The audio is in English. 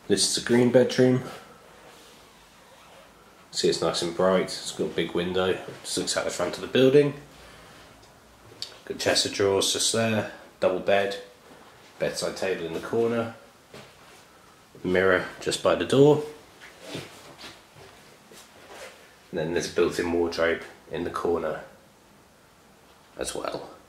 This is a green bedroom. See, it's nice and bright. It's got a big window. Just looks out the front of the building. Got chest of drawers just there. Double bed. Bedside table in the corner. Mirror just by the door. And then there's a built-in wardrobe in the corner as well.